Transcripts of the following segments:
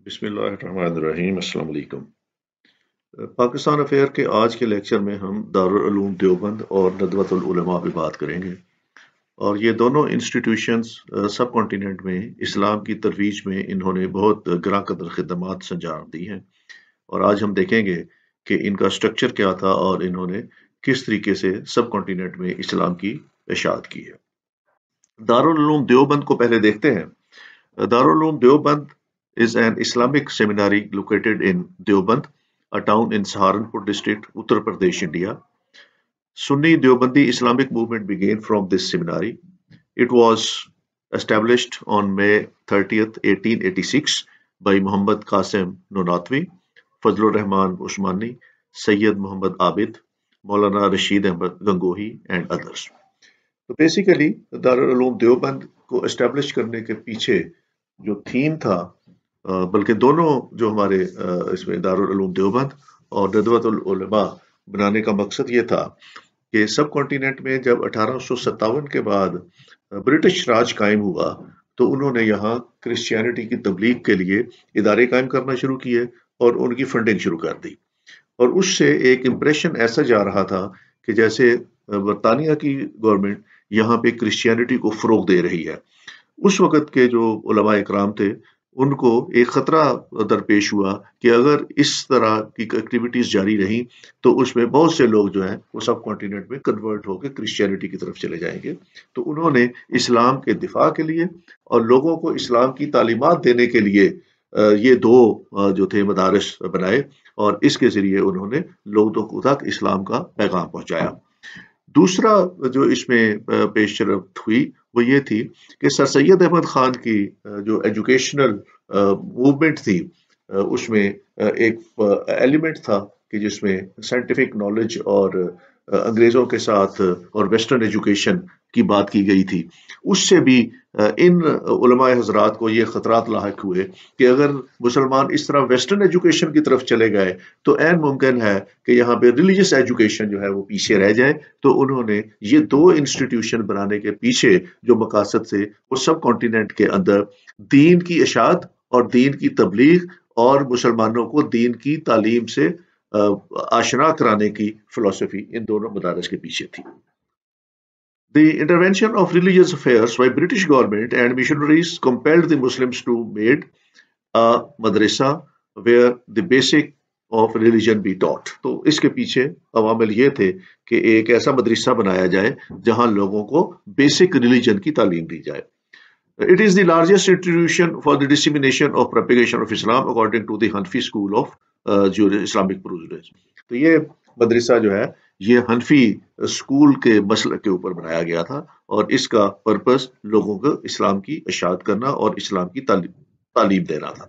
بسم اللہ الرحمن الرحیم۔ السلام علیکم۔ پاکستان افیئر کے آج کے لیکچر میں ہم دارالعلوم دیوبند اور ندوۃ العلماء پہ بات کریں گے، اور یہ دونوں انسٹیٹیوشنز سب کانٹیننٹ میں اسلام کی ترویج میں انہوں نے بہت گراں قدر خدمات سنجام دی ہیں، اور آج ہم دیکھیں گے کہ ان کا سٹرکچر کیا تھا اور انہوں نے کس طریقے سے سب کانٹیننٹ میں اسلام کی اشاعت کی ہے۔ دارالعلوم دیوبند کو پہلے دیکھتے ہیں۔ Darul Deoband is an Islamic seminary located in Deoband, a town in Saharanpur district, Uttar Pradesh, India. Sunni Deobandi Islamic movement began from this seminary. It was established on May 30th, 1886 by Muhammad Qasim Nonatwi, Fazlur Rahman Usmani, Sayyid Muhammad Abid, Maulana Rashid Ahmad Gangohi and others. تو basically Darul Uloom Deoband کو establish کرنے کے پیچھے جو theme تھا، بلکہ دونوں جو ہمارے اس میں دارالعلوم دیوبند اور ندوۃ العلماء بنانے کا مقصد یہ تھا کہ سب کانٹیننٹ میں جب 1857 کے بعد برٹش راج قائم ہوا تو انہوں نے یہاں کرسچینٹی کی تبلیغ کے لیے ادارے قائم کرنا شروع کیے اور ان کی فنڈنگ شروع کر دی، اور اس سے ایک امپریشن ایسا جا رہا تھا کہ جیسے برطانیہ کی گورنمنٹ یہاں پہ کرسچینٹی کو فروغ دے رہی ہے۔ اس وقت کے جو علماء اکرام تھے ان کو ایک خطرہ درپیش ہوا کہ اگر اس طرح کی ایکٹیویٹیز جاری رہیں تو اس میں بہت سے لوگ جو ہیں وہ سب کانٹیننٹ میں کنورٹ ہو کے کرسچینٹی کی طرف چلے جائیں گے۔ تو انہوں نے اسلام کے دفاع کے لیے اور لوگوں کو اسلام کی تعلیمات دینے کے لیے یہ دو جو تھے مدارس بنائے، اور اس کے ذریعے انہوں نے لوگوں تک اسلام کا پیغام پہنچایا۔ دوسرا جو اس میں پیش رفت ہوئی وہ یہ تھی کہ سر سید احمد خان کی جو ایجوکیشنل موومنٹ تھی، اس میں ایک ایلیمنٹ تھا کہ جس میں سائنٹیفک نالج اور انگریزوں کے ساتھ اور ویسٹرن ایجوکیشن کی بات کی گئی تھی۔ اس سے بھی ان علماء حضرات کو یہ خطرات لاحق ہوئے کہ اگر مسلمان اس طرح ویسٹرن ایجوکیشن کی طرف چلے گئے تو عین ممکن ہے کہ یہاں پہ ریلیجس ایجوکیشن جو ہے وہ پیچھے رہ جائے۔ تو انہوں نے یہ دو انسٹیٹیوشن بنانے کے پیچھے جو مقاصد تھے وہ سب کانٹیننٹ کے اندر دین کی اشاعت اور دین کی تبلیغ اور مسلمانوں کو دین کی تعلیم سے آشنا کرانے کی فلسفی ان دونوں مدارس کے پیچھے تھی۔ The intervention of religious affairs by British government and missionaries compelled the Muslims to made a madrasa where the basic of religion be taught. تو اس کے پیچھے عوامل یہ تھے کہ ایک ایسا مدرسہ بنایا جائے جہاں لوگوں کو بیسک ریلیجن کی تعلیم دی جائے۔ It is the largest institution for the dissemination of propagation of Islam according to the Hanfi school of Islamic Jurisprudence. تو یہ مدرسہ جو ہے یہ حنفی اسکول کے مسلک کے اوپر بنایا گیا تھا، اور اس کا پرپس لوگوں کو اسلام کی اشاعت کرنا اور اسلام کی تعلیم دینا تھا۔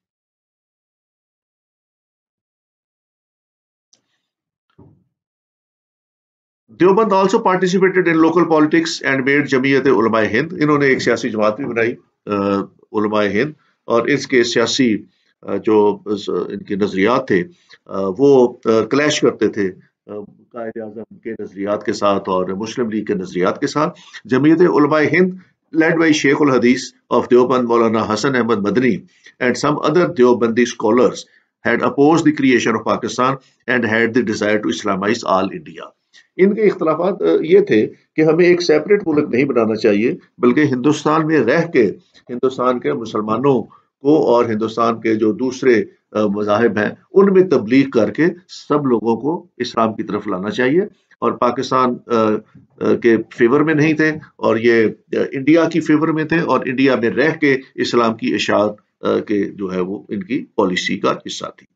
Deoband also participated in local politics and made جمعیت علماء ہند۔ انہوں نے ایک سیاسی جماعت بھی بنائی علماء ہند، اور اس کے سیاسی جو ان کے نظریات تھے وہ کلیش کرتے تھے قائد اعظم کے نظریات کے ساتھ اور مسلم لیگ کے نظریات کے ساتھ۔ جمعیت علماء ہند led by Sheikh al-Hadith of Deoband Maulana Hassan Ahmad Madani and some other Deobandi scholars had opposed the creation of Pakistan and had the desire to Islamize all India. ان کے اختلافات یہ تھے کہ ہمیں ایک سیپریٹ ملک نہیں بنانا چاہیے، بلکہ ہندوستان میں رہ کے ہندوستان کے مسلمانوں کو اور ہندوستان کے جو دوسرے مذاہب ہیں ان میں تبلیغ کر کے سب لوگوں کو اسلام کی طرف لانا چاہیے، اور پاکستان کے فیور میں نہیں تھے اور یہ انڈیا کی فیور میں تھے، اور انڈیا میں رہ کے اسلام کی اشاعت کے جو ہے وہ ان کی پالیسی کا حصہ تھی۔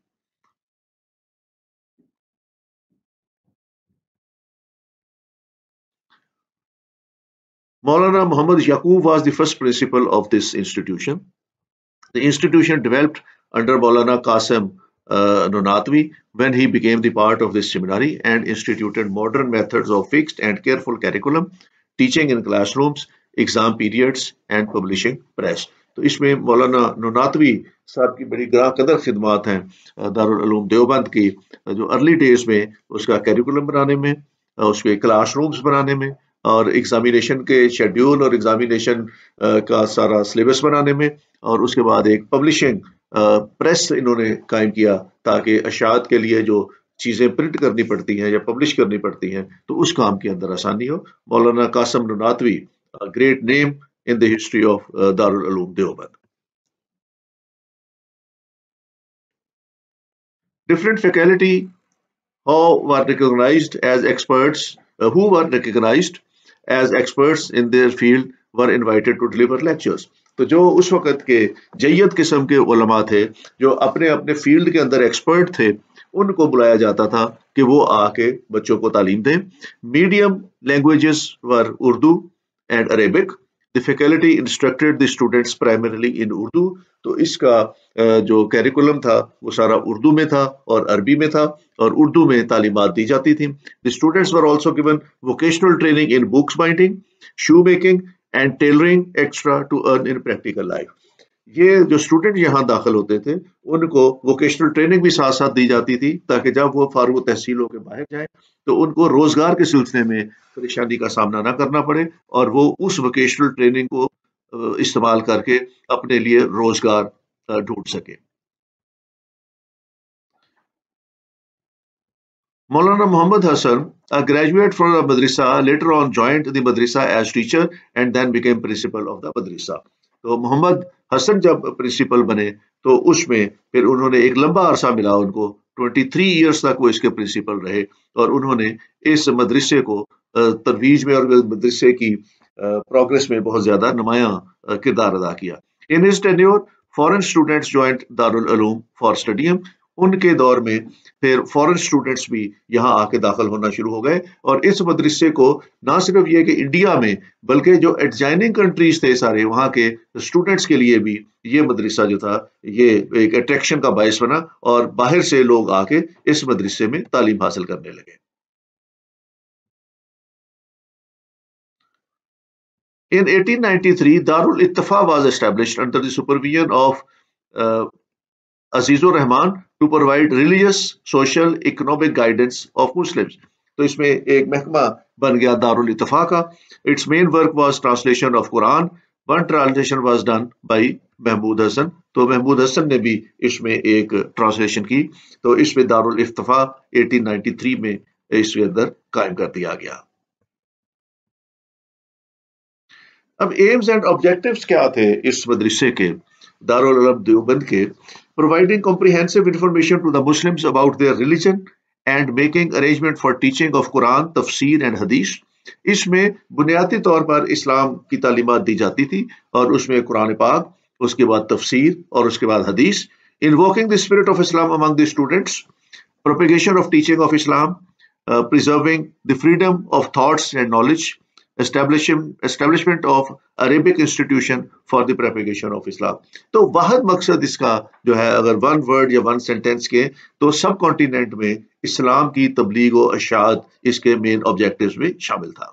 Maulana Muhammad Yaqub was the first principal of this institution. The institution developed under Maulana Qasim Nonatwi when he became the part of this seminary and instituted modern methods of fixed and careful curriculum, teaching in classrooms, exam periods and publishing press. تو اس میں مولانا نوناتوی صاحب کی بڑی گراں قدر خدمات ہیں دارالعلوم دیوبند کی، جو ارلی ڈیز میں اس کا کیریکولم بنانے میں، اس کے کلاس رومز بنانے میں، اور ایگزامینیشن کے شیڈیول اور ایگزامینیشن کا سارا سلیبس بنانے میں، اور اس کے بعد ایک پبلشنگ پریس انہوں نے قائم کیا تاکہ اشاعت کے لیے جو چیزیں پرنٹ کرنی پڑتی ہیں یا پبلش کرنی پڑتی ہیں تو اس کام کے اندر آسانی ہو. Maulana Qasim Nanautavi, great name in the history of Darul Uloom Deoband. Different faculty who were recognized as experts in their field were invited to deliver lectures. تو جو اس وقت کے جید قسم کے علماء تھے جو اپنے اپنے فیلڈ کے اندر ایکسپرٹ تھے, ان کو بلایا جاتا تھا کہ وہ آ کے بچوں کو تعلیم دیں. میڈیم لینگویجز ور Urdu and Arabic. The faculty instructed the students primarily in Urdu. تو اس کا جو کیریکولم تھا وہ سارا اردو میں تھا اور عربی میں تھا, اور اردو میں تعلیمات دی جاتی تھیں. The students were also given vocational training in books binding, shoemaking and tailoring extra to earn in practical life. یہ جو اسٹوڈنٹ یہاں داخل ہوتے تھے ان کو ووکیشنل ٹریننگ بھی ساتھ ساتھ دی جاتی تھی تاکہ جب وہ فارغ تحصیل ہو کے باہر جائیں تو ان کو روزگار کے سلسلے میں پریشانی کا سامنا نہ کرنا پڑے اور وہ اس ووکیشنل ٹریننگ کو استعمال کر کے اپنے لیے روزگار ڈھونڈ سکے. Maulana Muhammad Hassan, a graduate from the madrasa, later on joined the madrasa as teacher and then became principal of the madrasa. تو محمد حسن جب پرنسپل بنے تو اس میں پھر انہوں نے ایک لمبا عرصہ ملا ان کو, 23 ایئرس تک وہ اس کے پرنسپل رہے, اور انہوں نے اس مدرسے کو ترویج میں اور مدرسے کی پروگرس میں بہت زیادہ نمایاں کردار ادا کیا. In his tenure, foreign students joined Darul Uloom for studying. ان کے دور میں پھر فورن اسٹوڈنٹس بھی یہاں آ کے داخل ہونا شروع ہو گئے, اور اس مدرسے کو نہ صرف یہ کہ انڈیا میں بلکہ جو ایڈجائننگ کنٹریز تھے سارے وہاں کے اسٹوڈنٹس کے لیے بھی یہ مدرسہ جو تھا یہ ایک اٹریکشن کا باعث بنا, اور باہر سے لوگ آ کے اس مدرسے میں تعلیم حاصل کرنے لگے. In 1893, Darul Ittifa was established under the supervision of Azizur Rahman to provide religious, social, economic guidance of Muslims. تو اس میں ایک محکمہ بن گیا دارال اتفاق کا. Its main work was translation of Quran. One translation was done by Mahmood حسن. تو محمود حسن نے بھی اس میں ایک ٹرانسلیشن کی, تو اس میں دارال اتفاق 1893 میں اس کے اندر قائم کر دیا گیا. اب ایمز اینڈ آبجیکٹیوز کیا تھے اس مدرسے کے, دارالعلوم دیوبند کے؟ Providing comprehensive information to the Muslims about their religion and making arrangement for teaching of Quran, tafsir and hadith. اس میں بنیادی طور پر اسلام کی تعلیمات دی جاتی تھی, اور اس میں قرآن پاک, اس کے بعد تفسیر اور اس کے بعد حدیث. Invoking the spirit of Islam among the students, propagation of teaching of Islam, preserving the freedom of thoughts and knowledge, establishment of Arabic institution for the propagation of Islam. تو واحد مقصد اس کا جو ہے اگر ون ورڈ یا one sentence کے تو سب کانٹیننٹ میں اسلام کی تبلیغ و اشاعت اس کے مین آبجیکٹیوز میں شامل تھا.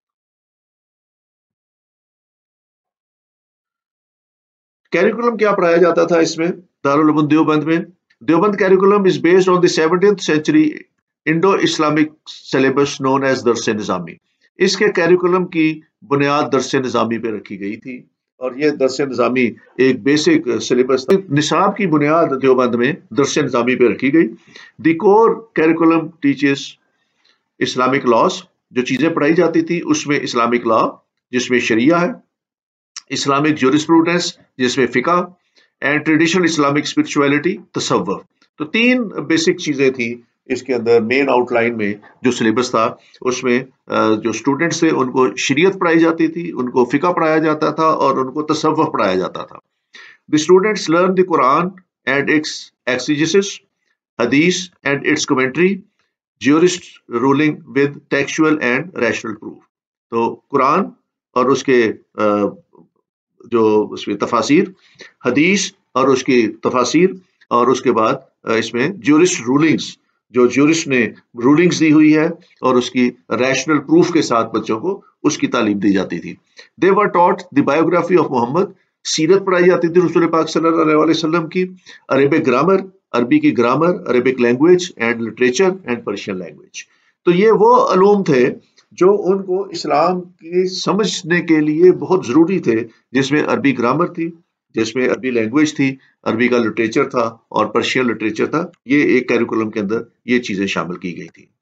کیریکولم کیا پڑھایا جاتا تھا اس میں دارالعلوم دیوبند میں؟ Deoband curriculum is based on the 17th century Indo-Islamic syllabus known as درس نظامی. اس کے کیریکولم کی بنیاد درس نظامی پہ رکھی گئی تھی, اور یہ درس نظامی ایک بیسک سلیبس تھا. نصاب کی بنیاد دیوبند میں درس نظامی پہ رکھی گئی. The core curriculum teaches Islamic laws. جو چیزیں پڑھائی جاتی تھی اس میں اسلامک لا جس میں شریعہ ہے, اسلامک جورسپروڈنس جس میں فقہ, اینڈ ٹریڈیشنل اسلامک اسپرچویلٹی, تصوف. تو 3 بیسک چیزیں تھیں اس کے اندر. مین آؤٹ لائن میں جو سلیبس تھا اس میں جو اسٹوڈنٹس تھے ان کو شریعت پڑھائی جاتی تھی, ان کو فقہ پڑھایا جاتا تھا, اور ان کو تصوف پڑھایا جاتا تھا. The students learn the Quran and its exegesis, hadith and its commentary, jurist ruling with textual and rational proof. تو قرآن اور اس کے جو اس میں تفاسیر, حدیث اور اس کی تفاسیر, اور اس کے بعد اس میں جورسٹ رولنگز, جو جورسٹ نے رولنگز دی ہوئی ہے, اور اس کی ریشنل پروف کے ساتھ بچوں کو اس کی تعلیم دی جاتی تھی. They were taught the biography of Muhammad. سیرت پڑھائی جاتی تھی رسول پاک صلی اللہ علیہ وسلم کی. عربک گرامر, عربی کی grammar, Arabic language and literature and Persian language. تو یہ وہ علوم تھے جو ان کو اسلام کی سمجھنے کے لیے بہت ضروری تھے, جس میں عربی گرامر تھی, جس میں عربی لینگویج تھی، عربی کا لٹریچر تھا اور پرشین لٹریچر تھا. یہ ایک کیریکولم کے اندر یہ چیزیں شامل کی گئی تھی.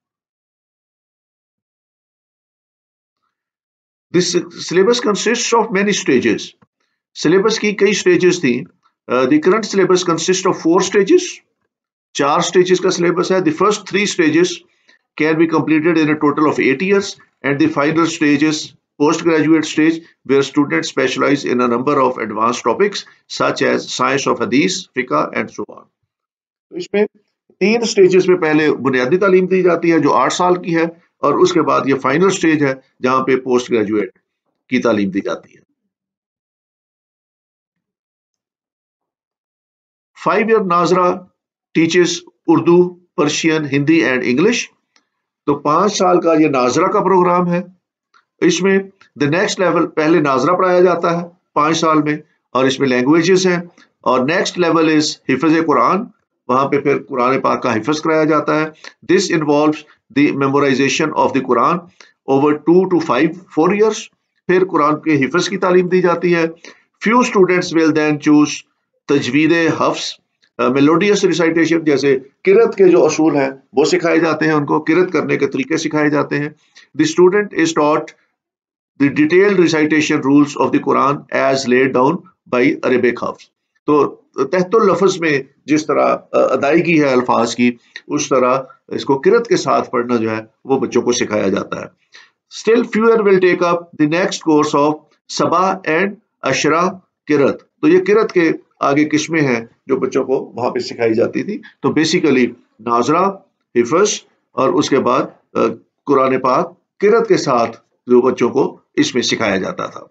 This syllabus consist of many stages. Syllabus کی کئی اسٹیجز تھیں. The current syllabus consist of 4 stages. 4 stages کا سلیبس ہے. The first 3 stages can be completed in a total of 8 years, and the final stage is postgraduate stage, where students specialize in a number of advanced topics such as science of hadith, fiqh and so on. تو اس میں 3 stages میں پہلے بنیادی تعلیم دی جاتی ہے جو 8 سال کی ہے، اور اس کے بعد یہ فائنل سٹیج ہے جہاں پہ پوسٹ گریجویٹ کی تعلیم دی جاتی ہے. 5 year Nazra teaches Urdu, Persian, Hindi and English. تو 5 سال کا یہ ناظرہ کا پروگرام ہے. اس میں دا نیکسٹ لیول پہلے ناظرہ پڑھایا جاتا ہے 5 سال میں، اور اس میں لینگویجز ہیں. اور نیکسٹ لیول از حفظ قرآن، وہاں پہ پھر قرآن پاک کا حفظ کرایا جاتا ہے. This involves the memorization of the Quran over 2 to 4 years. پھر قرآن کے حفظ کی تعلیم دی جاتی ہے. Few students will then choose تجوید حفظ، میلوڈیس ریسائٹیشن، جیسے قرت کے جو اصول ہیں وہ سکھائے جاتے ہیں، ان کو قرت کرنے کے طریقے سکھائے جاتے ہیں. The student is taught the detailed recitation rules of the Quran as laid down by Arabic حفظ. تو تحت اللفظ میں جس طرح ادائیگی ہے الفاظ کی، اس طرح اس کو قرت کے ساتھ پڑھنا جو ہے وہ بچوں کو سکھایا جاتا ہے. Still fewer will take up the next course of سبا اینڈ اشرا قرت. تو یہ قرت کے آگے قسمیں ہیں جو بچوں کو وہاں پہ سکھائی جاتی تھی. تو بیسیکلی ناظرہ، حفظ، اور اس کے بعد قرآن پاک قرت کے ساتھ جو بچوں کو اس میں سکھایا جاتا تھا.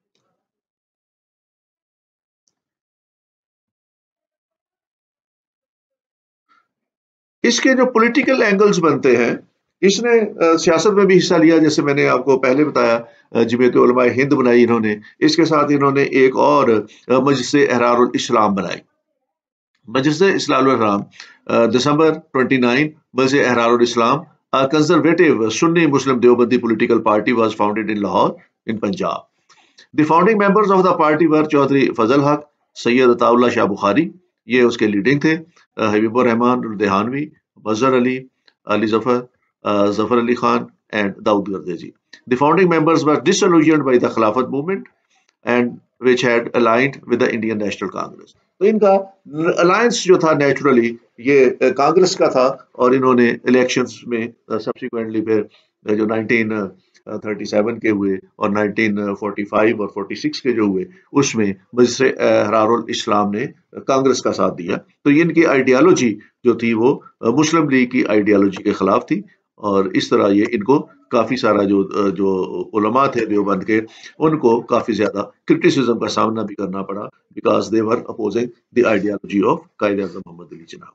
اس کے جو پولیٹیکل اینگلز بنتے ہیں، اس نے سیاست میں بھی حصہ لیا، جیسے میں نے آپ کو پہلے بتایا جمعیت علماء ہند بنائی انہوں نے. اس کے ساتھ انہوں نے ایک اور مجلس احرار الاسلام بنائی. مجلس اصلاح الرحم دسمبر 29 Majlis Ahrar ul-Islam conservative Sunni Muslim Deobandi political party was founded in Lahore in Punjab. The founding members of the party were Chaudhry Fazal Haq, سید عطا اللہ شاہ بخاری، یہ اس کے لیڈنگ تھے. Habib ur-Rahman Ludhianvi, Mazhar Ali, Ali Zafar Ali Khan and Daud Gardezi. The founding members were disillusioned by the Khilafat movement and which had aligned with the Indian National Congress. تو ان کا alliance جو تھا naturally یہ کانگریس کا تھا، اور انہوں نے الیکشنز میں سبسیکوینٹلی پھر جو 1937 کے ہوئے اور 1945 اور 46 کے جو ہوئے اس میں مجلس احرار الاسلام نے کانگریس کا ساتھ دیا. تو ان کی آئیڈیالوجی جو تھی وہ مسلم لیگ کی آئیڈیالوجی کے خلاف تھی، اور اس طرح یہ ان کو کافی سارا جو علماء تھے دیوبند کے، ان کو کافی زیادہ کرٹیسزم کا سامنا بھی کرنا پڑا، because they were opposing the ideology of Quaid Azam محمد علی جناح.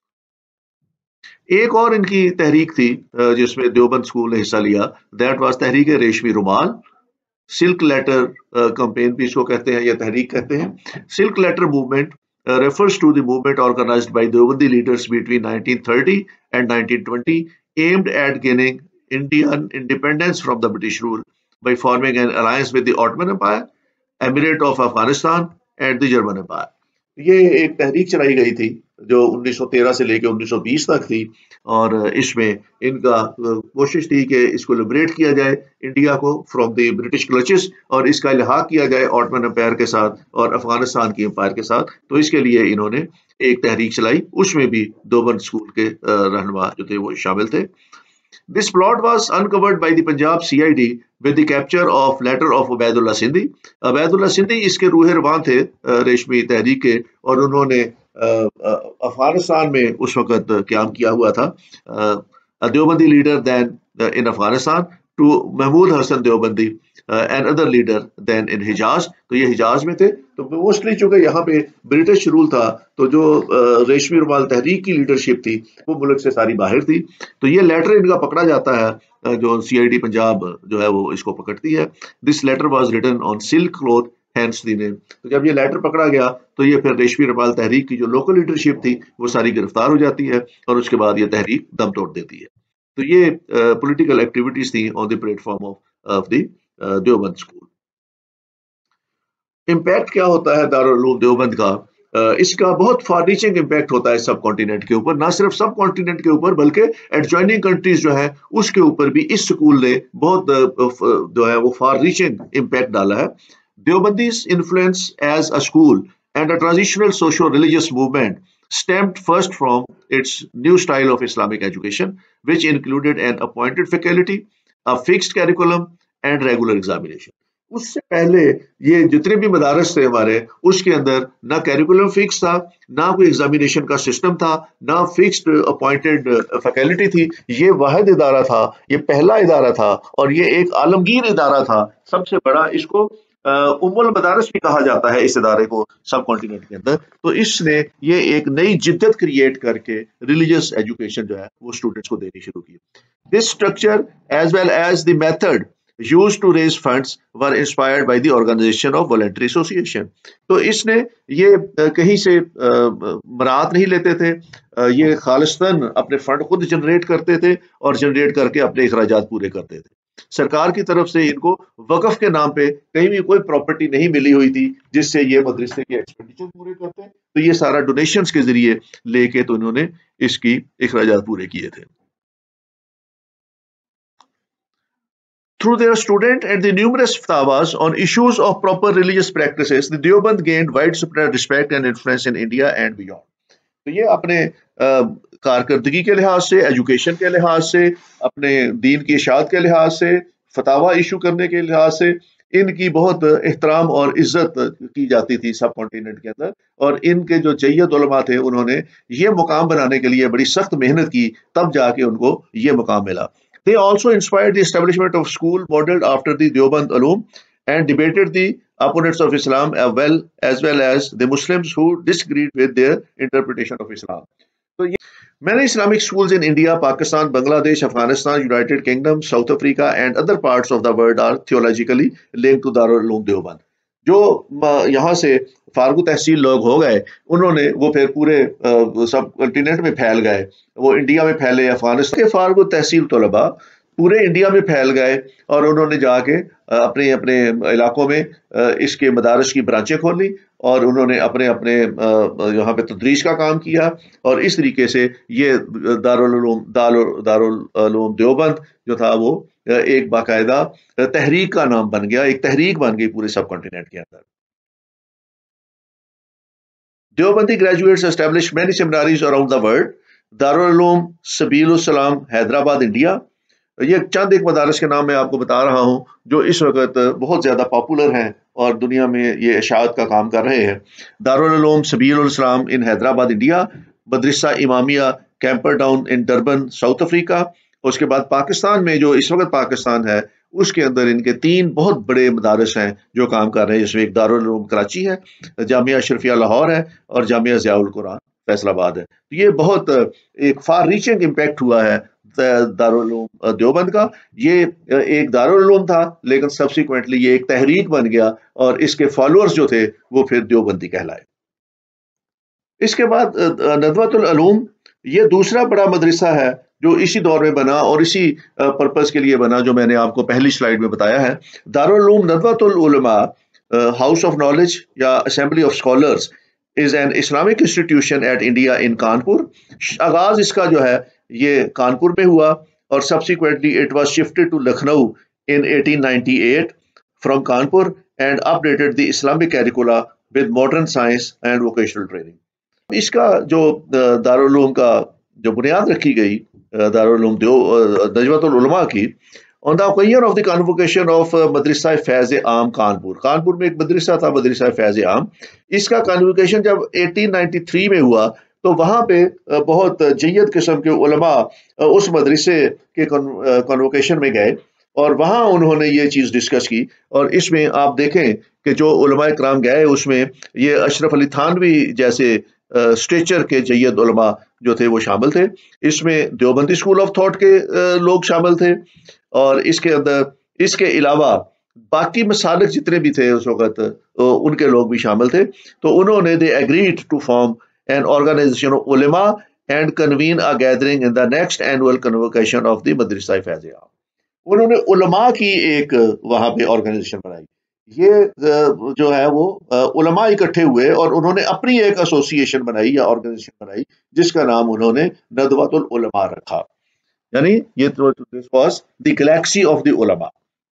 ایک اور ان کی تحریک تھی جس میں دیوبند اسکول نے حصہ لیا، دیٹ واز تحریک ریشمی رومال. سلک لیٹر کمپین بھی اس کو کہتے ہیں یا تحریک کہتے ہیں. Silk letter movement refers to the movement organized by Deobandi leaders between 1930 and 1920 aimed at gaining Indian independence from the British rule by forming an alliance with the Ottoman Empire, Emirate of Afghanistan and the German Empire. یہ ایک تحریک چلائی گئی تھی جو 1913 سے لے کے 1920 تک تھی، اور اس میں ان کا کوشش تھی کہ اس کو لبریٹ کیا جائے انڈیا کو فرام دی برٹش کلچز، اور اس کا الحاق کیا جائے آٹمن امپائر کے ساتھ اور افغانستان کی امپائر کے ساتھ. تو اس کے لیے انہوں نے ایک تحریک چلائی، اس میں بھی دیوبند اسکول کے رہنما جو تھے وہ شامل تھے. This plot was uncovered by the Punjab CID with the capture of letter of Ubaid اللہ سندھی. عبید اللہ سندھی اس کے روح رواں تھے ریشمی تحریک کے، اور انہوں نے افغانستان میں اس وقت قیام کیا ہوا تھا. Deobandi leader then in Afghanistan to Mahmud Hasan Deobandi and other leader then in Hijaz. تو یہ حجاز میں تھے. تو موسٹلی چونکہ یہاں پہ برٹش رول تھا، تو جو ریشمی رومال تحریک کی لیڈرشپ تھی وہ ملک سے ساری باہر تھی. تو یہ لیٹر ان کا پکڑا جاتا ہے، جو CID پنجاب جو ہے وہ اس کو پکڑتی ہے. This letter was written on silk cloth hence the name. تو جب یہ لیٹر پکڑا گیا تو یہ پھر ریشمی رومال تحریک کی جو لوکل لیڈرشپ تھی وہ ساری گرفتار ہو جاتی ہے، اور اس کے بعد یہ تحریک دم توڑ دیتی ہے. تو یہ پولیٹیکل ایکٹیویٹیز تھیں on the platform of the Deoband school. Impact کیا ہوتا ہے دارالعلوم دیوبند کا؟ اس کا بہت فار ریچنگ امپیکٹ ہوتا ہے سب کانٹیننٹ کے اوپر، نہ صرف سب کانٹیننٹ کے اوپر بلکہ ایڈجوائننگ کنٹریز جو ہے اس کے اوپر بھی اس سکول نے بہت جو ہے وہ فار ریچنگ امپیکٹ ڈالا ہے. Deobandis influence as a school and a transitional socio-religious movement stemmed first from its new style of Islamic education, which included an appointed faculty, a fixed curriculum, and regular examination. اس سے پہلے یہ جتنے بھی مدارس تھے ہمارے، اس کے اندر نہ کیریکولم فکس تھا، نہ کوئی ایگزامینیشن کا سسٹم تھا، نہ فکسڈ اپوائنٹڈ فیکلٹی تھی. یہ واحد ادارہ تھا، یہ پہلا ادارہ تھا، اور یہ ایک عالمگیر ادارہ تھا، سب سے بڑا. اس کو ام المدارس بھی کہا جاتا ہے اس ادارے کو سب کانٹیننٹ کے اندر. تو اس نے یہ ایک نئی جدت کریٹ کر کے ریلیجیس ایجوکیشن جو ہے وہ اسٹوڈنٹس کو دینی شروع کی. This structure as well as the method used to raise funds were inspired by the organization of voluntary association. تو اس نے یہ کہیں سے مراعات نہیں لیتے تھے، یہ خالصتاً اپنے فنڈ خود جنریٹ کرتے تھے اور جنریٹ کر کے اپنے اخراجات پورے کرتے تھے. سرکار کی طرف سے ان کو وقف کے نام پہ کہیں بھی کوئی پراپرٹی نہیں ملی ہوئی تھی جس سے یہ مدرسے کے ایکسپینڈیچر پورے کرتے، تو یہ سارا ڈونیشنز کے ذریعے لے کے تو انہوں نے اس کی اخراجات پورے کیے تھے. Through their student and the numerous fatwas on issues of proper religious practices, the Deoband gained widespread respect and influence in India and beyond. تو یہ اپنے کارکردگی کے لحاظ سے، ایجوکیشن کے لحاظ سے، اپنے دین کی اشاعت کے لحاظ سے، فتاوا ایشو کرنے کے لحاظ سے ان کی بہت احترام اور عزت کی جاتی تھی سب کانٹیننٹ کے اندر. اور ان کے جو جید علماء تھے انہوں نے یہ مقام بنانے کے لیے بڑی سخت محنت کی، تب جا کے ان کو یہ مقام ملا. They also inspired the establishment of school modeled after the Deoband Ulum and debated the opponents of Islam as well as the Muslims who disagreed with their interpretation of Islam. So, many Islamic schools in India, Pakistan, Bangladesh, Afghanistan, United Kingdom, South Africa and other parts of the world are theologically linked to Darul Uloom Deoband. جو یہاں سے فارغ تحصیل لوگ ہو گئے انہوں نے وہ پھر پورے سب کنٹیننٹ میں پھیل گئے، وہ انڈیا میں پھیلے، افغانستان کے فارغ تحصیل طلباء پورے انڈیا میں پھیل گئے اور انہوں نے جا کے اپنے اپنے علاقوں میں اس کے مدارس کی برانچیں کھولی اور انہوں نے اپنے اپنے یہاں پہ تدریس کا کام کیا. اور اس طریقے سے یہ دارالعلوم دیوبند جو تھا وہ ایک باقاعدہ تحریک کا نام بن گیا، ایک تحریک بن گئی پورے سب کانٹیننٹ کے اندر. Deobandi graduates establish many seminaries around the world. Darul-Uloom Sabeel us-Salam Hyderabad India, یہ چند ایک مدارس کے نام میں آپ کو بتا رہا ہوں جو اس وقت بہت زیادہ پاپولر ہیں اور دنیا میں یہ اشاعت کا کام کر رہے ہیں. دارالعلوم سبیل الاسلام ان Hyderabad India, Madrasa Imamia Camperdown in Durban South Africa. اس کے بعد پاکستان میں جو اس وقت پاکستان ہے اس کے اندر ان کے 3 بہت بڑے مدارس ہیں جو کام کر رہے ہیں، جس میں ایک دارالعلوم کراچی ہے، جامعہ اشرفیہ لاہور ہے اور جامعہ ضیاء القرآن فیصل آباد ہے. یہ بہت ایک فار ریچنگ امپیکٹ ہوا ہے دارالعلوم دیوبند کا. یہ ایک دارالعلوم تھا لیکن سبسیکوینٹلی یہ ایک تحریک بن گیا اور اس کے فالوورز جو تھے وہ پھر دیوبندی کہلائے. اس کے بعد ندوۃ العلوم، یہ دوسرا بڑا مدرسہ ہے جو اسی دور میں بنا اور اسی پرپز کے لیے بنا جو میں نے آپ کو پہلی سلائیڈ میں بتایا ہے. Darul-Uloom Nadwatul Ulama house of knowledge یا assembly of scholars is an Islamic institution at India in Kanpur. آغاز اس کا جو ہے یہ کانپور میں ہوا اور subsequently it was shifted to Lucknow in 1898 from Kanpur and updated the Islamic curricula with modern science and vocational training. اس کا جو دارالعلوم کا جو بنیاد رکھی گئی دارالعلوم ندوۃ العلماء کی on the occasion of the convocation of مدرسہ فیض عام کانپور. کانپور میں ایک مدرسہ تھا مدرسہ فیض عام. اس کا کنووکیشن جب 1893 میں ہوا تو وہاں پہ بہت جید قسم کے علماء اس مدرسے کے کنووکیشن میں گئے اور وہاں انہوں نے یہ چیز ڈسکس کی. اور اس میں آپ دیکھیں کہ جو علماء کرام گئے اس میں یہ اشرف علی تھانوی جیسے اسٹیچر کے جید علماء جو تھے وہ شامل تھے. اس میں دیوبندی اسکول آف تھاٹ کے لوگ شامل تھے اور اس کے اندر اس کے علاوہ باقی مسالک جتنے بھی تھے اس وقت ان کے لوگ بھی شامل تھے. تو انہوں نے they agreed to form an organisation of ulama and convene a gathering in the next annual convocation of the Madrasa Faiz-e-Aam عام. انہوں نے علماء کی ایک وہاں پہ آرگنائزیشن بنائی. یہ جو ہے وہ علماء اکٹھے ہوئے اور انہوں نے اپنی ایک ایسوسیشن بنائی یا آرگنائزیشن بنائی جس کا نام انہوں نے ندوۃ العلماء رکھا. یعنی یہ this was the galaxy of the ulama.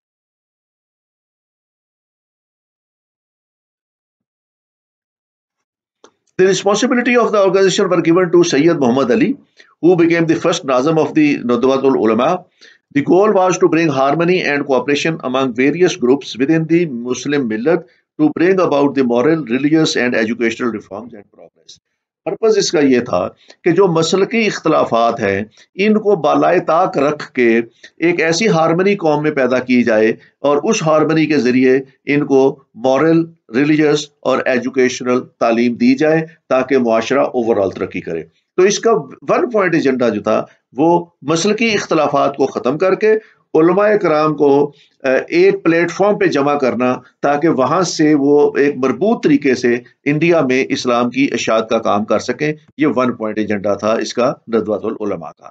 The responsibility of the organization were given to Sayyid Muhammad Ali, who became the first Nazim of the Nadwatul Ulama. The goal was to bring harmony and cooperation among various groups within the Muslim millet to bring about the moral, religious and educational reforms and progress. Purpose اس کا یہ تھا کہ جو مسلکی اختلافات ہیں ان کو بالائے طاق رکھ کے ایک ایسی ہارمنی قوم میں پیدا کی جائے اور اس ہارمنی کے ذریعے ان کو مورل، ریلیجس اور ایجوکیشنل تعلیم دی جائے تاکہ معاشرہ اوور آل ترقی کرے. تو اس کا 1 پوائنٹ ایجنڈا جو تھا وہ مسلکی اختلافات کو ختم کر کے علماء کرام کو ایک پلیٹ فارم پہ جمع کرنا تاکہ وہاں سے وہ ایک مربوط طریقے سے انڈیا میں اسلام کی اشاعت کا کام کر سکیں. یہ 1 پوائنٹ ایجنڈا تھا اس کا ندوۃ العلماء کا.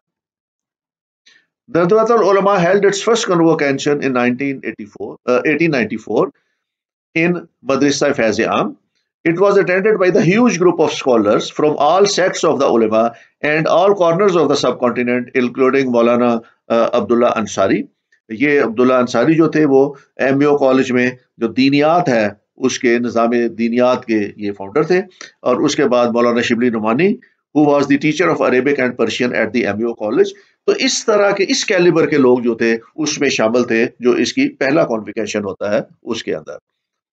ندوۃ العلماء held its first convocation in 1894 in Madrasa Faiz Am. It was attended by the huge group of scholars from all sects of the ulama and all corners of the subcontinent, including Maulana عبداللہ انصاری. یہ عبداللہ انصاری جو تھے وہ M O college میں جو دینیات ہے اس کے نظام دینیات کے یہ فاؤنڈر تھے، اور اس کے بعد مولانا Shibli Nomani who was the teacher of Arabic and Persian at the MEO college. تو اس طرح کے اس کیلیبر کے لوگ جو تھے اس میں شامل تھے جو اس کی پہلا کانوکیشن ہوتا ہے اس کے اندر.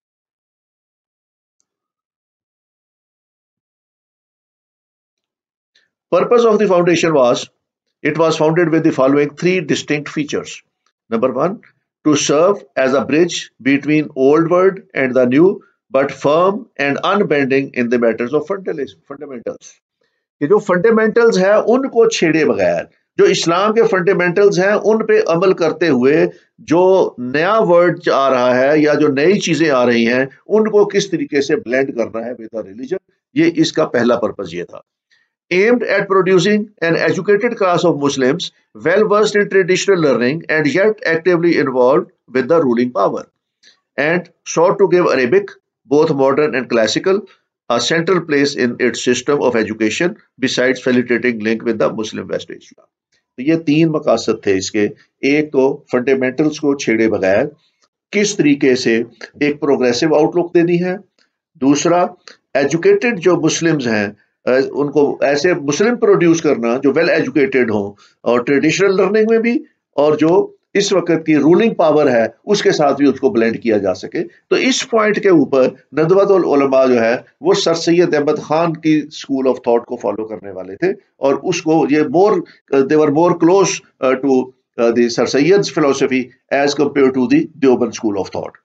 Purpose of the foundation was, it was founded with the following 3 distinct features. Number 1, to serve as a bridge between old world and the new, but firm and unbending in the matters of fundamentals. کہ جو fundamentals ہیں ان کو چھیڑے بغیر، جو اسلام کے fundamentals ہیں ان پہ عمل کرتے ہوئے جو نیا ورڈ آ رہا ہے یا جو نئی چیزیں آ رہی ہیں ان کو کس طریقے سے بلینڈ کرنا ہے ود ریلیجن. یہ اس کا پہلا پرپز یہ تھا. Aimed at producing an educated class of Muslims well versed in traditional learning and yet actively involved with the ruling power, and sought to give Arabic, both modern and classical, a central place in its system of education besides facilitating link with the Muslim West Asia. تو یہ 3 مقاصد تھے اس کے. ایک تو fundamentals کو چھیڑے بغیر کس طریقے سے ایک پروگریسو آؤٹ لک دینی ہے. دوسرا ایجوکیٹڈ جو مسلمز ہیں ان کو ایسے مسلم پروڈیوس کرنا جو ویل ایجوکیٹڈ ہوں اور ٹریڈیشنل لرننگ میں بھی، اور جو اس وقت کی رولنگ پاور ہے اس کے ساتھ بھی اس کو بلینڈ کیا جا سکے. تو اس پوائنٹ کے اوپر ندوۃ العلماء جو ہے وہ سر سید احمد خان کی اسکول آف تھاٹ کو فالو کرنے والے تھے، اور اس کو یہ they were more close to the Sir Sayyid's philosophy as compared to the Deoband school of thought.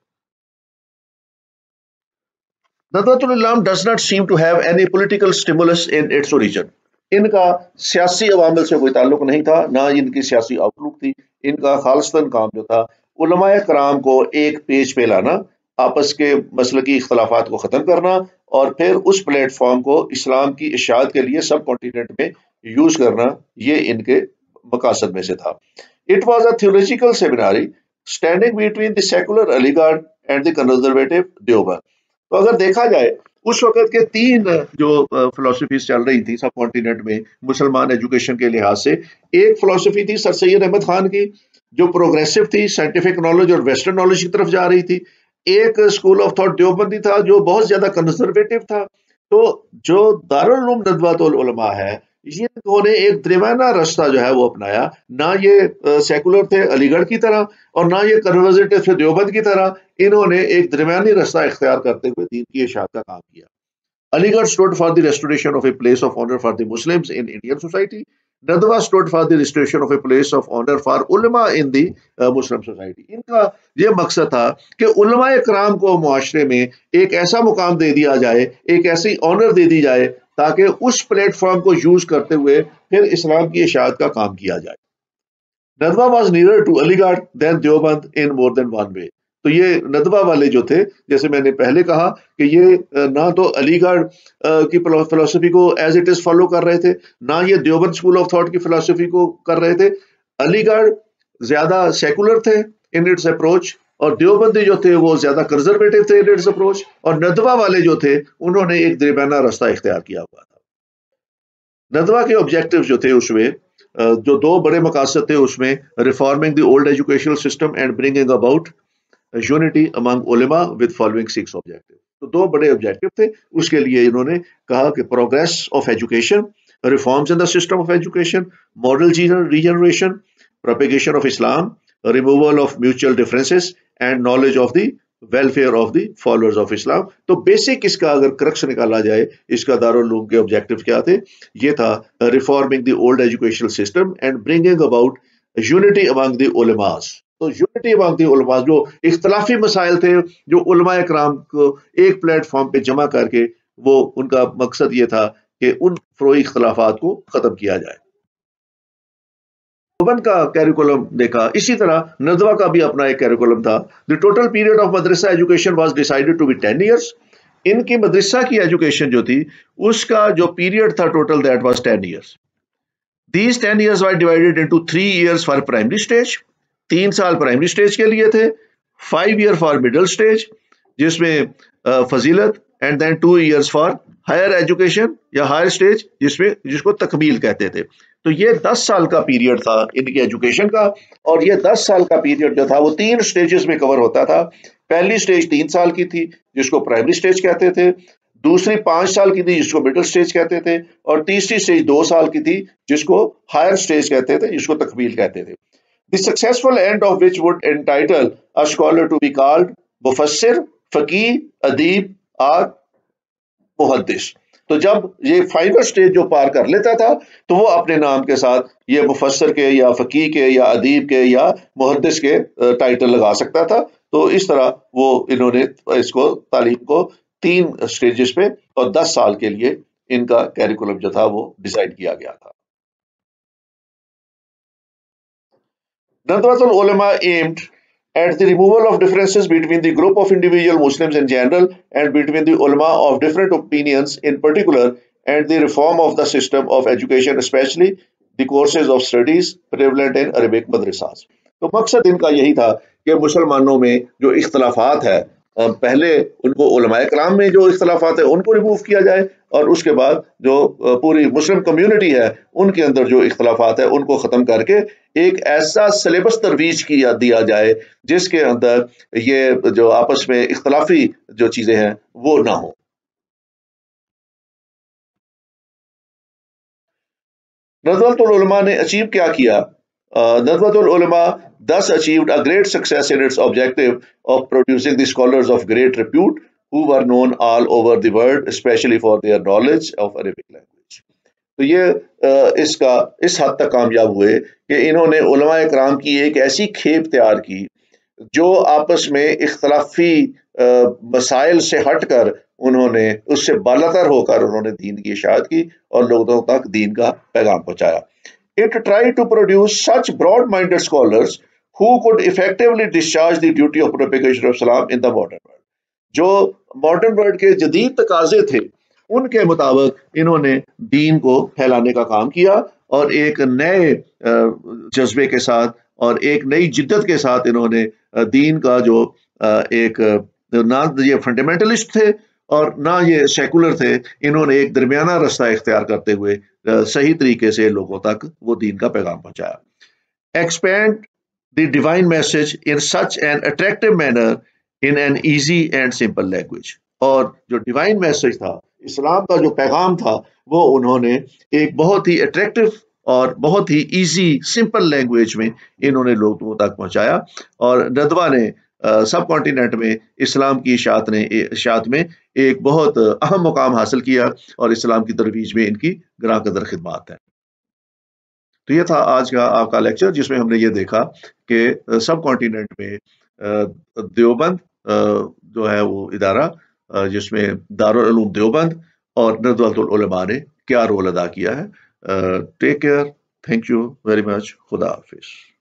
Nadwatul Ulam does not seem to have any political stimulus in its origin. ان کا سیاسی عوامل سے کوئی تعلق نہیں تھا، نہ ان کی سیاسی آؤٹ لک تھی. ان کا خالصتاً کام جو تھا علماء کرام کو ایک پیج پہ لانا، آپس کے مسلکی اختلافات کو ختم کرنا، اور پھر اس پلیٹ فارم کو اسلام کی اشاعت کے لیے سب کانٹیننٹ میں یوز کرنا. یہ ان کے مقاصد میں سے تھا. It was a theological seminary standing between the secular Aligarh and the conservative Deoband. تو اگر دیکھا جائے اس وقت کے 3 جو فلسفیز چل رہی تھی سب کانٹیننٹ میں مسلمان ایجوکیشن کے لحاظ سے. ایک فلسفی تھی سر سید احمد خان کی جو پروگریسو تھی، سائنٹیفک نالج اور ویسٹرن نالج کی طرف جا رہی تھی. ایک اسکول آف تھاٹ دیوبندی تھا جو بہت زیادہ کنزرویٹو تھا. تو جو دارالعلوم ندوۃ العلماء ہے انہوں نے ایک درمیانہ راستہ جو ہے وہ اپنایا. نہ یہ سیکولر تھے علی گڑھ کی طرح اور نہ یہ کنزرویٹو تھے دیوبند کی طرح. انہوں نے ایک درمیانی راستہ اختیار کرتے ہوئے دین کی اشاعت کا کام کیا. علی گڑھ stood for the restoration of a place of honor for the Muslims in Indian society. Nadwa stood for the restoration of a place of honor for ulama in the Muslim society. ان کا یہ مقصد تھا کہ علماء کرام کو معاشرے میں ایک ایسا مقام دے دیا جائے، ایک ایسی آنر دے دی جائے تاکہ اس پلیٹ فارم کو یوز کرتے ہوئے پھر اسلام کی اشاعت کا کام کیا جائے. ندوہ was nearer to علی گڑھ than Deoband in more than one way. تو یہ ندوہ والے جو تھے جیسے میں نے پہلے کہا کہ یہ نہ تو علی گڑھ کی فلسفی کو ایز اٹ از فالو کر رہے تھے، نہ یہ دیوبند اسکول آف تھاٹ کی فلسفی کو کر رہے تھے. علی گڑھ زیادہ سیکولر تھے ان اٹس اپروچ، اور دیوبندی جو تھے وہ زیادہ کنزرویٹو تھے ان اٹس اپروچ، اور ندوہ والے جو تھے انہوں نے ایک درمیانہ راستہ اختیار کیا ہوا تھا۔ ندوہ کے آبجیکٹو جو تھے اس میں جو دو بڑے مقاصد تھے اس میں reforming the old educational system and bringing about unity among ulama with following 6 objective. تو دو بڑے آبجیکٹو تھے، اس کے لیے انہوں نے کہا کہ progress of education, reforms in the system of education, moral regeneration, propagation of Islam, removal of mutual differences and knowledge of the welfare of the followers of Islam۔ تو بیسک اس کا اگر کرکس نکالا جائے اس کا دارالعلوم کے آبجیکٹو کیا تھے، یہ تھا reforming the old educational system and bringing about unity among the ulama. تو یونٹی امانگ دی علماء، جو اختلافی مسائل تھے جو علماء کرام کو ایک پلیٹ فارم پہ جمع کر کے وہ ان کا مقصد یہ تھا کہ ان فروعی اختلافات کو ختم کیا جائے۔ دیوبند کا کیریکولم دیکھا، اسی طرح ندوہ کا بھی اپنا ایک کیریکولم تھا۔ The total period of madrasa education was decided to be 10 years. ان کی مدرسہ کی ایجوکیشن جو تھی اس کا جو پیریڈ تھا total that was 10 years. These 10 years were divided into 3 years for primary stage, 3 سال پرائمری اسٹیج کے لیے تھے، 5 ایئر فار مڈل اسٹیج جس میں فضیلت، and then 2 years for higher education یا ہائر اسٹیج جس کو تکمیل کہتے تھے۔ تو یہ 10 سال کا پیریڈ تھا ان کی ایجوکیشن کا، اور یہ 10 سال کا پیریڈ جو تھا وہ 3 اسٹیجز میں کور ہوتا تھا۔ پہلی اسٹیج 3 سال کی تھی جس کو پرائمری اسٹیج کہتے تھے، دوسری 5 سال کی تھی جس کو مڈل اسٹیج کہتے تھے، اور تیسری اسٹیج 2 سال کی تھی جس کو ہائر اسٹیج کہتے تھے، جس کو تکمیل کہتے تھے۔ The successful end of which would entitle a scholar to be called مفسر، فقیہ، ادیب اور محدث۔ تو جب یہ فائنل سٹیج جو پار کر لیتا تھا تو وہ اپنے نام کے ساتھ یہ مفسر کے یا فقیہ کے یا ادیب کے یا محدث کے ٹائٹل لگا سکتا تھا۔ تو اس طرح وہ انہوں نے اس کو تعلیم کو 3 سٹیجز پہ اور 10 سال کے لیے ان کا کیریکولم جو تھا وہ ڈیزائن کیا گیا تھا۔ Nadwatul Ulama aimed at the removal of differences between the group of individual Muslims in general and between the ulama of different opinions in particular, and the reform of the system of education, especially the courses of studies prevalent in Arabic madrasas۔ تو مقصد ان کا یہی تھا کہ مسلمانوں میں جو اختلافات ہے پہلے ان کو علماء کرام میں جو اختلافات ہیں ان کو ریموو کیا جائے، اور اس کے بعد جو پوری مسلم کمیونٹی ہے ان کے اندر جو اختلافات ہیں ان کو ختم کر کے ایک ایسا سلیبس ترویج دیا جائے جس کے اندر یہ جو آپس میں اختلافی جو چیزیں ہیں وہ نہ ہوں۔ ندوۃ العلماء نے اچیو کیا کیا؟ Nadwatul Ulama thus achieved a great success in its objective of producing the scholars of great repute who were known all over the world, especially for their knowledge of Arabic language۔ تو یہ اس حد تک کامیاب ہوئے کہ انہوں نے علماء کرام کی ایک ایسی کھیپ تیار کی جو آپس میں اختلافی مسائل سے ہٹ کر انہوں نے اس سے بالاتر ہو کر انہوں نے دین کی اشاعت کی اور لوگوں تک دین کا پیغام پہنچایا۔ It tried to produce such broad-minded scholars who could effectively discharge the duty of propagation of Islam in the modern world۔ جو ماڈرن ورلڈ کے جدید تقاضے تھے ان کے مطابق انہوں نے دین کو پھیلانے کا کام کیا، اور ایک نئے جذبے کے ساتھ اور ایک نئی جدت کے ساتھ انہوں نے دین کا جو ایک نہ یہ فنڈامنٹلسٹ تھے اور نہ یہ سیکولر تھے، انہوں نے ایک درمیانہ راستہ اختیار کرتے ہوئے صحیح طریقے سے لوگوں تک وہ دین کا پیغام پہنچایا۔ Expand the divine message in such an attractive manner in an easy and simple language. اور جو ڈیوائن میسج تھا، اسلام کا جو پیغام تھا، وہ انہوں نے ایک بہت ہی اٹریکٹیو اور بہت ہی ایزی سمپل لینگویج میں انہوں نے لوگوں تک پہنچایا، اور ندوہ نے سب کانٹیننٹ میں اسلام کی اشاعت میں ایک بہت اہم مقام حاصل کیا، اور اسلام کی ترویج میں ان کی گراں قدر خدمات ہیں۔ تو یہ تھا آج کا آپ کا لیکچر جس میں ہم نے یہ دیکھا کہ سب کانٹیننٹ میں دیوبند جو ہے وہ ادارہ جس میں دارالعلوم دیوبند اور ندوۃ العلماء نے کیا رول ادا کیا ہے۔ Take care, thank you very much, خدا حافظ۔